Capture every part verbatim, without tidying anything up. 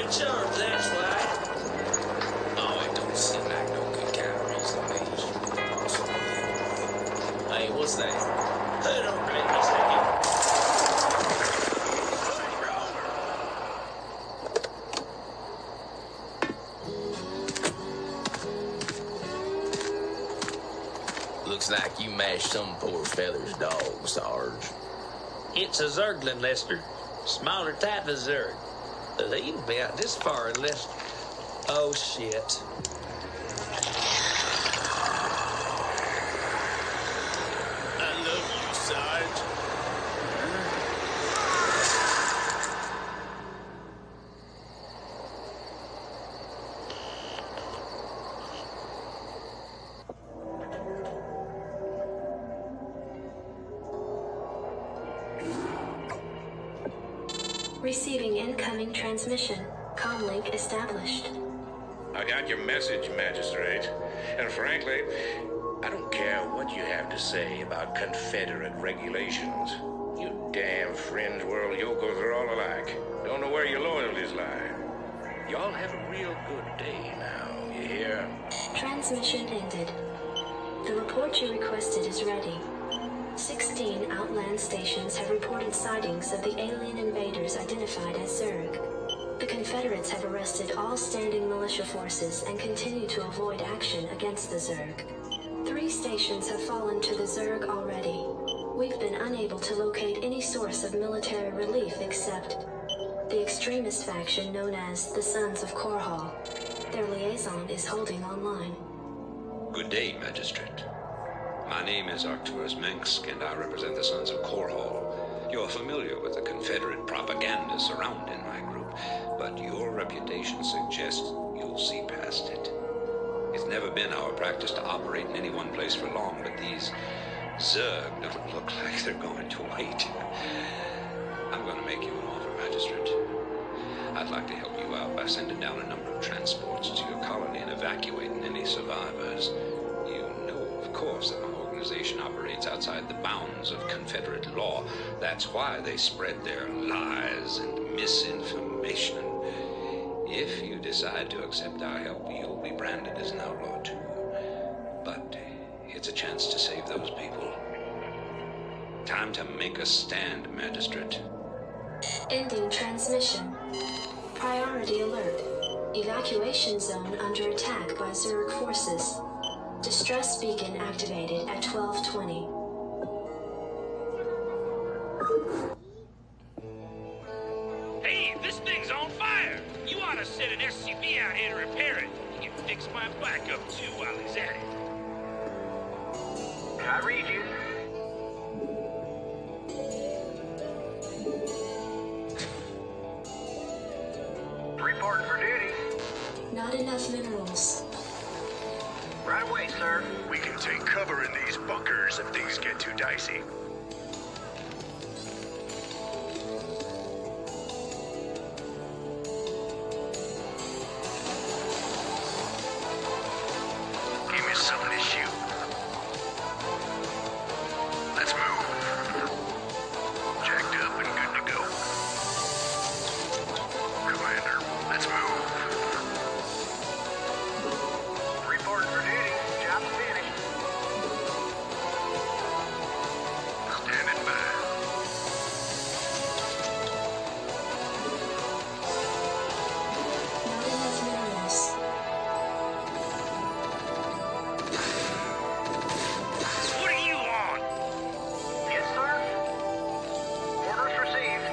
in charge, that's why. Oh, it don't seem like no good kind of reason, Major. Hey, what's that? Hold on, Blake, a second. Looks like you mashed some poor feller's dog, Sarge. It's a Zerglin, Lester. Smaller type of Zerg. They'd be out this far unless... Oh, shit. I love you, Sarge. Receiving incoming transmission. Comlink established. I got your message, Magistrate. And frankly, I don't care what you have to say about Confederate regulations. You damn fringe world yokels are all alike. Don't know where your loyalties lie. Y'all have a real good day now, you hear? Transmission ended. The report you requested is ready. Sixteen Outland stations have reported sightings of the alien invaders identified as Zerg. The Confederates have arrested all standing militia forces and continue to avoid action against the Zerg. Three stations have fallen to the Zerg already. We've been unable to locate any source of military relief except the extremist faction known as the Sons of Korhal. Their liaison is holding online. Good day, Magistrate. My name is Arcturus Mensk, and I represent the Sons of Korhal. You're familiar with the Confederate propaganda surrounding my group, but your reputation suggests you'll see past it. It's never been our practice to operate in any one place for long, but these Zerg don't look like they're going to wait. I'm going to make you an offer, Magistrate. I'd like to help you out by sending down a number of transports to your colony and evacuating any survivors. You know, of course, that my organization operates outside the bounds of Confederate law. That's why they spread their lies and misinformation. If you decide to accept our help, you'll be branded as an outlaw too. But it's a chance to save those people. Time to make a stand, Magistrate. Ending transmission. Priority alert. Evacuation zone under attack by Zerg forces. Distress beacon activated at twelve twenty. Hey, this thing's on fire! You ought to send an S C V out here to repair it. You can fix my backup too while he's at it. I read you. Reporting for duty. Not enough minerals. Right away, sir. We can take cover in these bunkers if things get too dicey. Give me something to shoot. Let's move. Jacked up and good to go. Commander, let's move. Reporting for duty. Job's finished. Standing by. Not enough minerals. What are you on? Yes, sir. Orders received.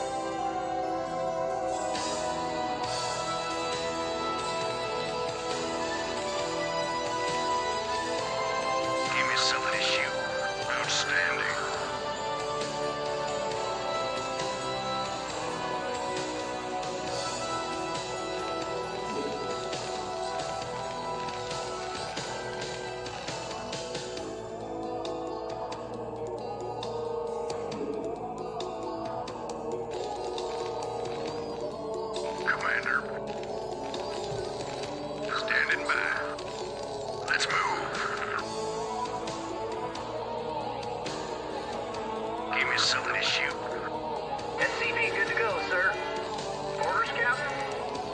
Give me something to shoot. Outstanding. Commander. Standing by. Let's move. Give me something to shoot. S C V good to go, sir. Orders, Captain?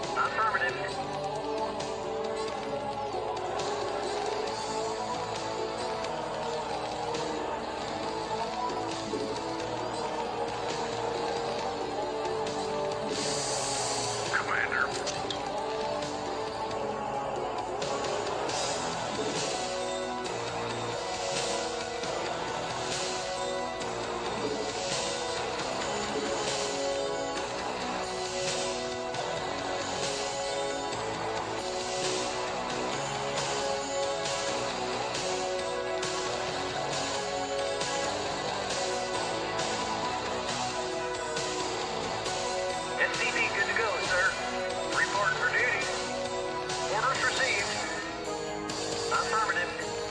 Orders received. Affirmative.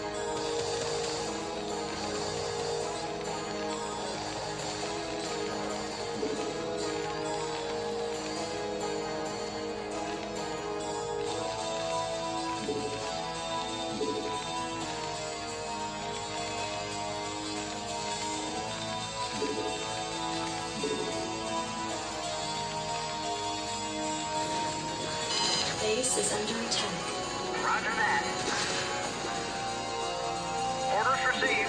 Base is under attack. Roger that. Orders received.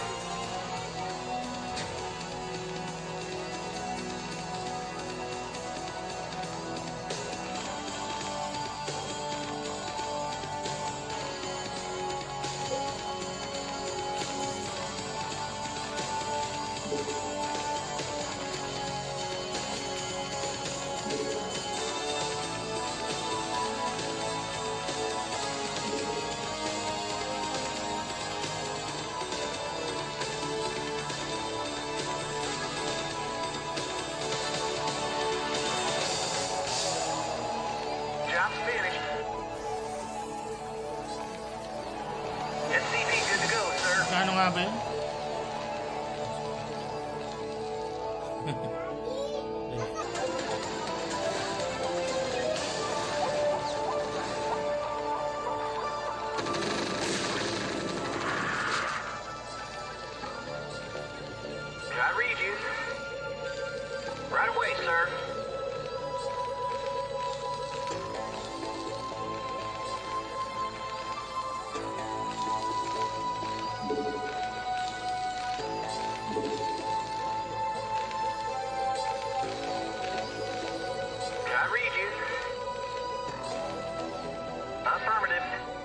Job's finished. S C V good to go, sir. Kano nga ba yun? I read you. Right away, sir. I read you. Affirmative.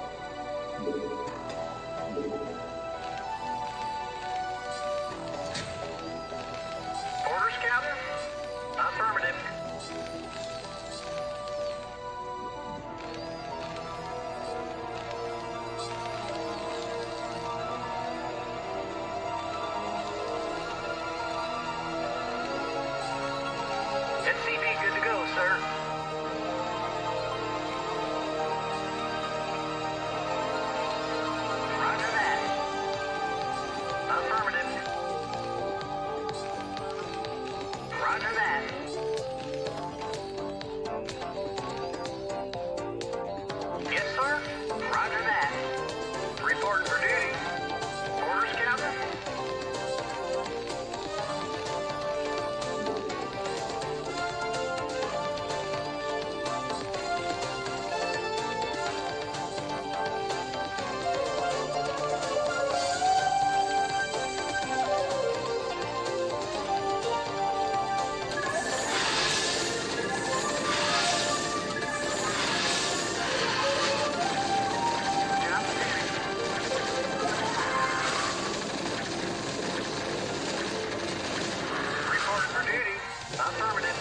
Orders, Captain? Affirmative. S C V good to go, sir. Roger that. Affirmative. Roger that. Yes, sir. Roger that. Reporting for duty. Orders, Captain? Job's finished. Reporting for duty. Affirmative.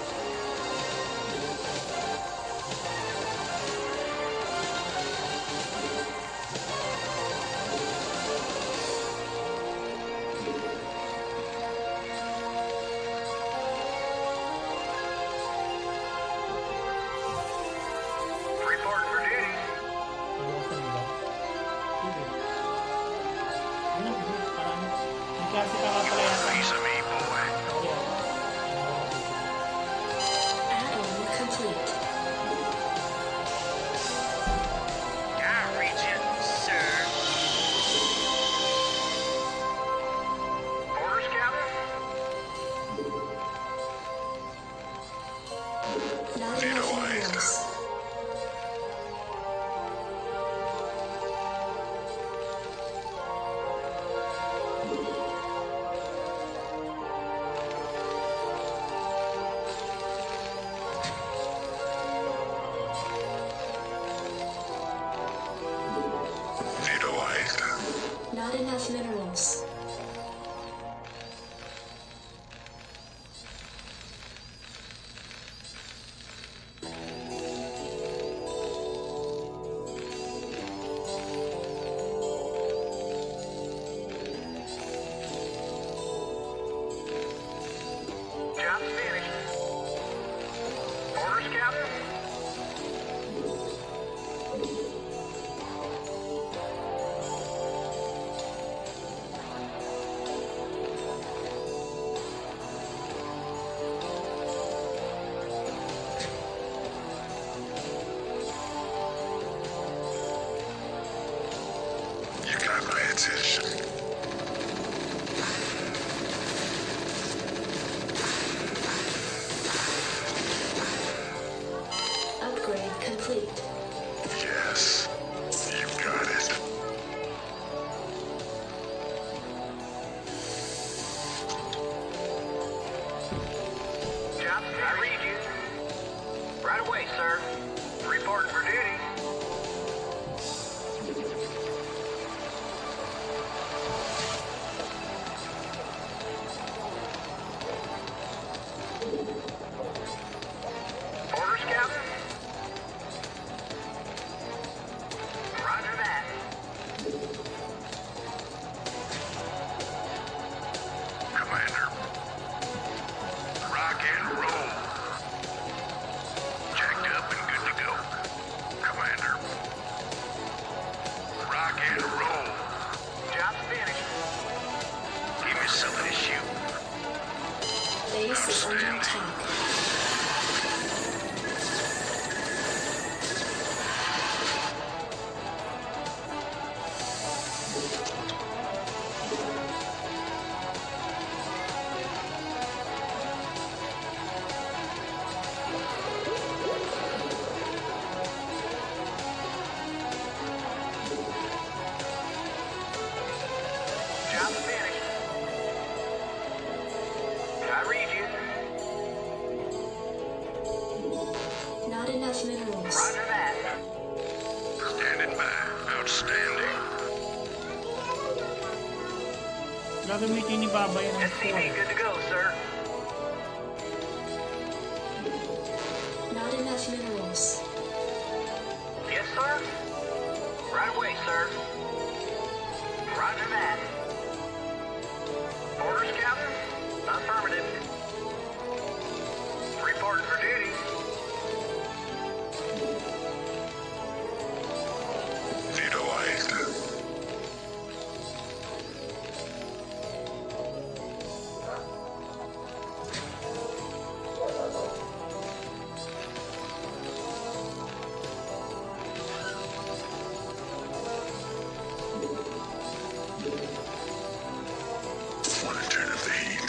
Reporting for duty. Ano, parang may klase ka nga pala yata. Piece of me, boy. Add-on complete. I read you, sir. Orders, Captain? Not enough minerals. Visualized. Not enough minerals. Job's finished. Orders, Captain? Johnson, I read you. Right away, sir. Reporting for duty. Orders, Captain? Roger that. Commander. Rock and roll. Jacked up and good to go. Commander. Rock and roll. Job's finished. Give me something to shoot. Base is under attack. Job's finished. I read you. Not enough minerals. Roger that. Standing by. Outstanding. Gagamitin ni Baba yan ang S C V score. good to go, sir. Not enough minerals. Yes, sir. Right away, sir. Roger that. Orders, Captain? Affirmative. Reporting for duty. Visualized. Want to turn up the heat.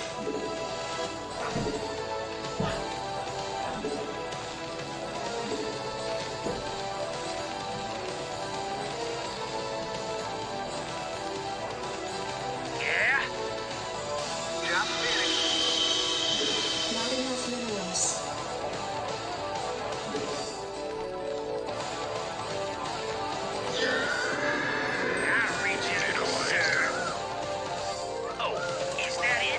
Yeah? Job finished. Not enough minerals. I read you, sir. Oh, is that it?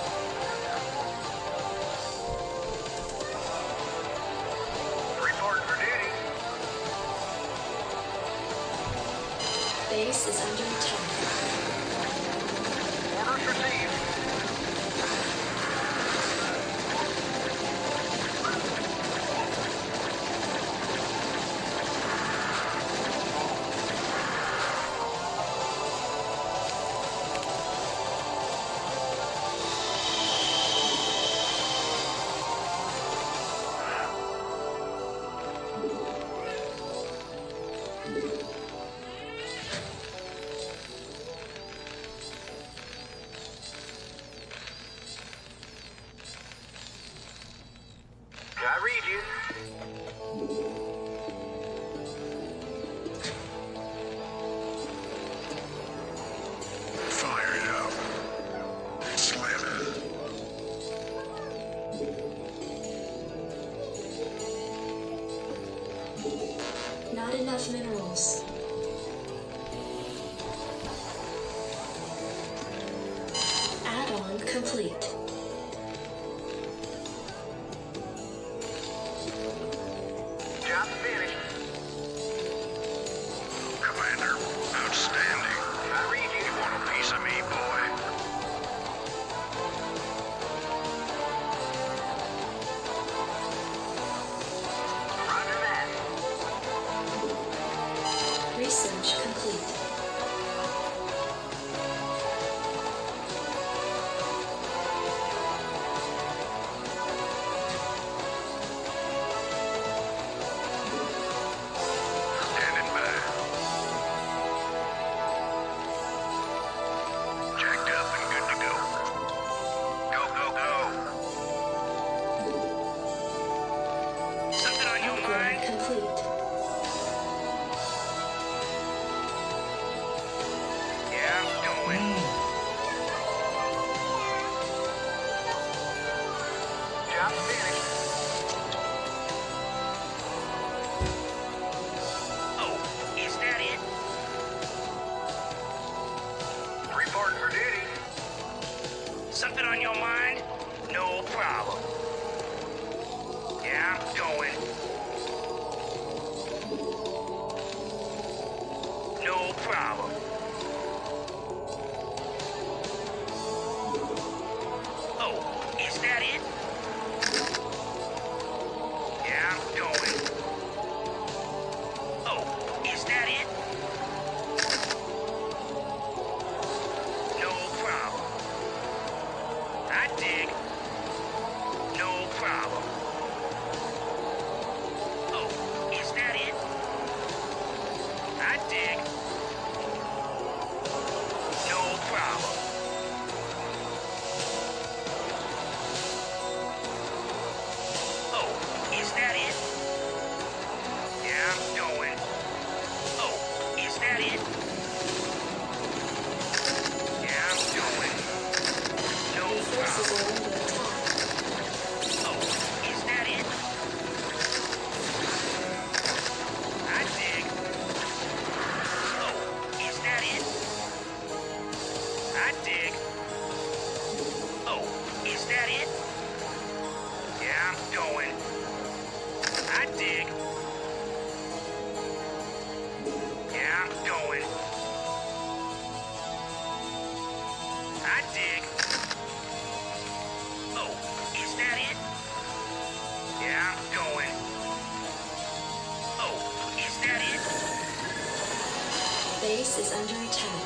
Reporting for duty. Base is under attack. Orders received. I read you. Fire it up. Slam it. Not enough minerals. Add-on complete. Job finished. Commander, outstanding. I read you. You want a piece of me, boy? Roger that. Research complete. Standing by. Jacked up and good to go. Go, go, go. Something on your Upgrade mind? complete. Yeah, I'm going. Job finished. I'm going. I dig. Yeah, I'm going. I dig. Oh, is that it? Yeah, I'm going. Oh, is that it? Base is under attack.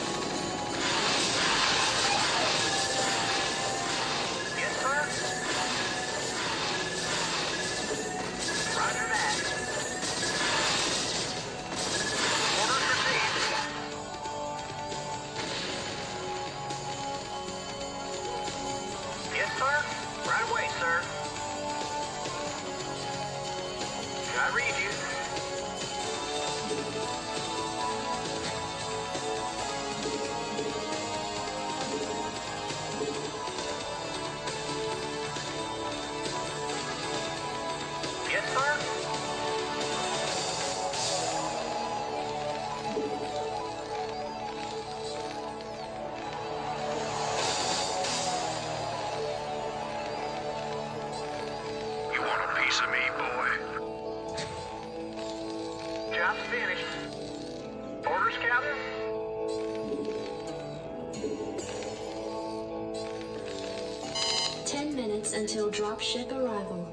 Yes, sir. Roger that. Orders received. Yes, sir. Right away, sir. I read you. Yes, sir. You want a piece of me, boy? Job's finished. Orders, Captain? Ten minutes until dropship arrival.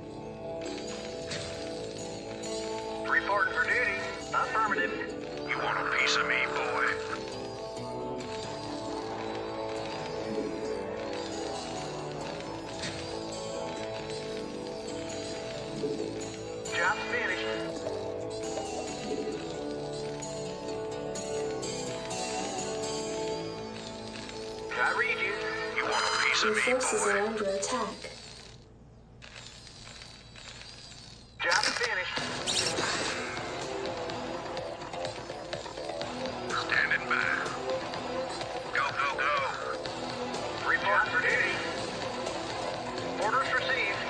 Reporting for duty. Affirmative. You want a piece of me, boy? Job's finished. I read you. You want a piece Your of me, forces are boy? under attack. Job's finished. Standing by. Go, go, go. Reporting for duty. Orders received.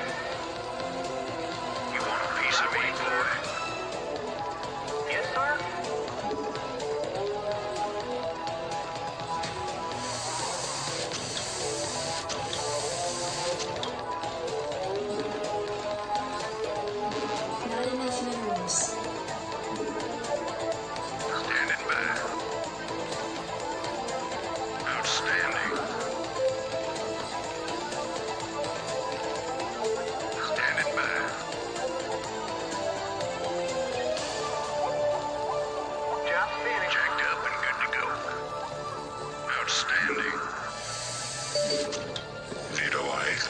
You want a piece of me, boy? Yes, sir. Not enough minerals. Standing by. Outstanding. Standing by. Job's finished. Jacked up and good to go. Outstanding. Vito White.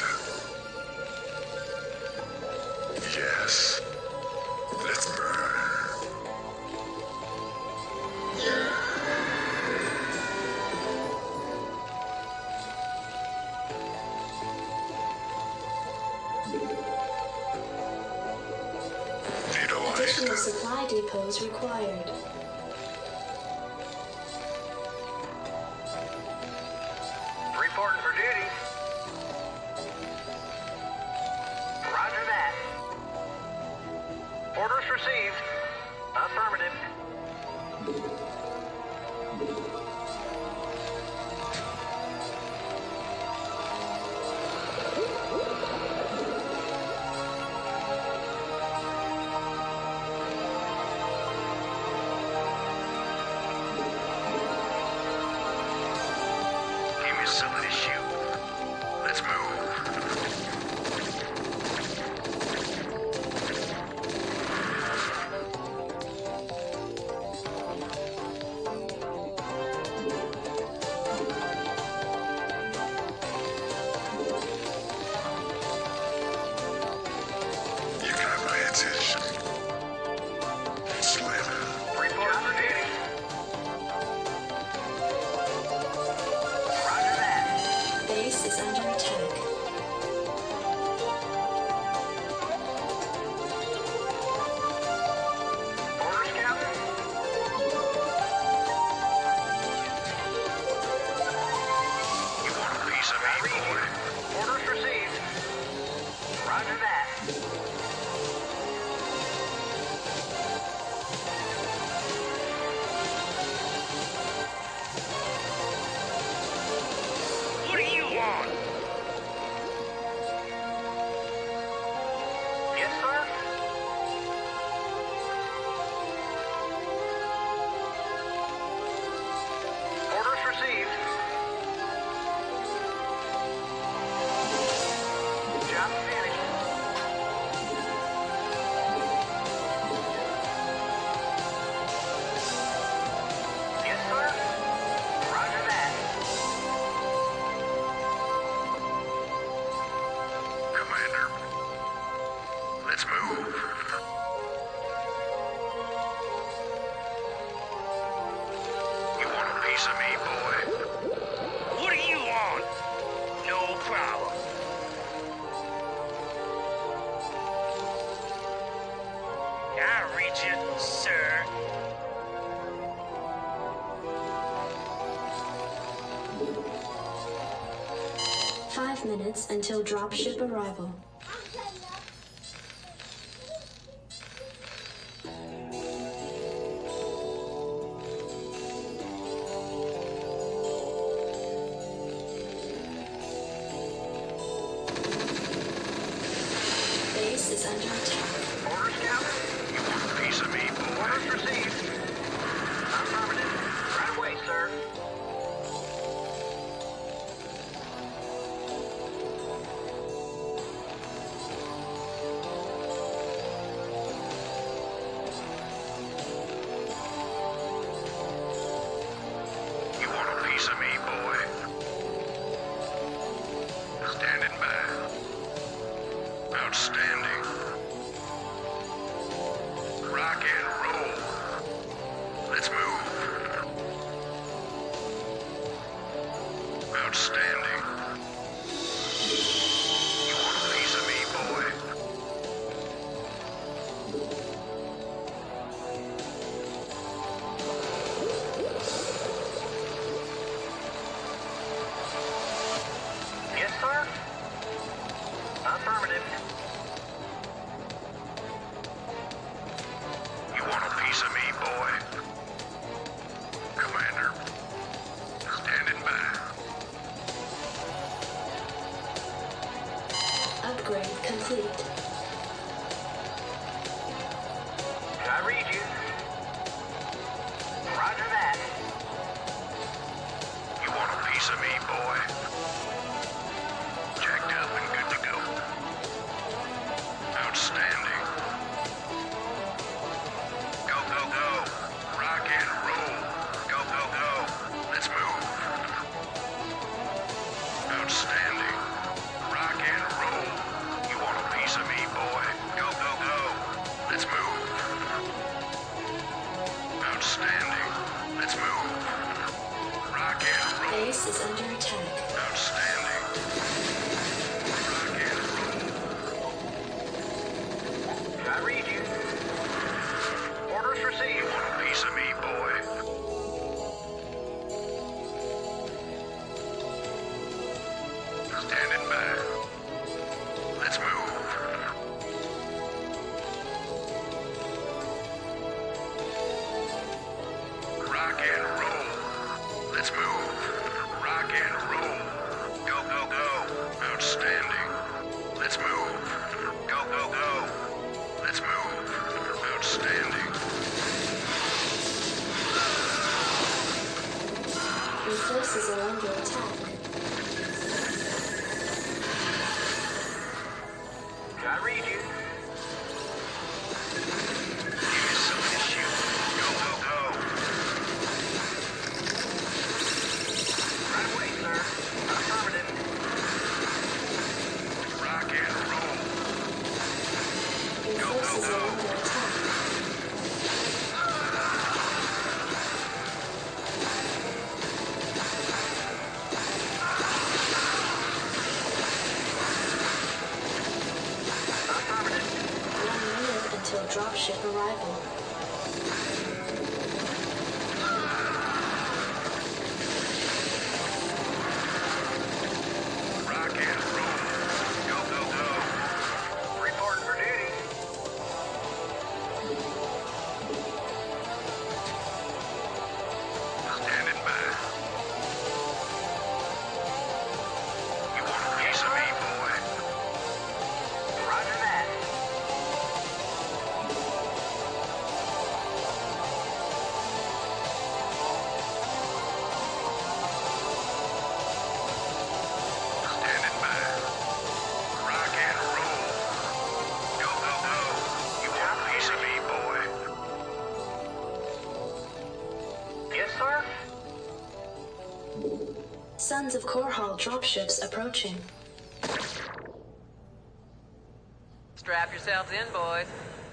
Yes. Let's burn. Vito Additional White. supply depots required. Reporting for duty. Roger that. Orders received. Affirmative. Give me some of this shoe. Let's move. You got my attention. Slamming. Reporting for duty. Roger that. Base is under attack. Orders, Captain? You want a piece of I me, read boy? you. Orders received. Roger that. What do you want? Let's move. You want a piece of me, boy? What do you want? No problem. I'll reach you, sir. Five minutes until dropship arrival. Base is under attack. Orders, Captain? You want a piece of me, boy? Orders received. Affirmative. Right away, sir. You want a piece of me, boy? Standing by. Outstanding. Rock and roll. Let's move. Outstanding. You want a piece of me, boy? Yes, sir. Affirmative. You want a piece of me, boy? Commander. Standing by. Upgrade complete. I read you. Roger that. You want a piece of me, boy? Jacked up and good to go. Outstanding. Go, go, go. Rock and roll. Go, go, go. Let's move. Outstanding. Rock and roll. You want a piece of me, boy? Go, go, go. Let's move. Outstanding. Let's move. Rock and roll. Base is under attack. Outstanding. Rock and roll. I read you. Orders received. You want a piece of me, boy? Standing by. Let's move. Rock and roll. Let's move. Rock and roll. Go, go, go. Outstanding. Let's move. Go, go, go. Let's move. Outstanding. Your forces are under attack. I read you. Give me some of this shit. Go, go, go. Right away, sir. Affirmative. Rock and roll. Your Go, go, forces go. are under attack. Affirmative. One minute until dropship arrival. Rock and roll. Go, go, go. Reporting for duty. Standing by. You want a piece of me, boy? Roger that. Standing by. Rock and roll. Go, go, go. You want a piece of me, boy? Yes, sir. Sons of Korhal dropships approaching. Strap yourselves in, boys.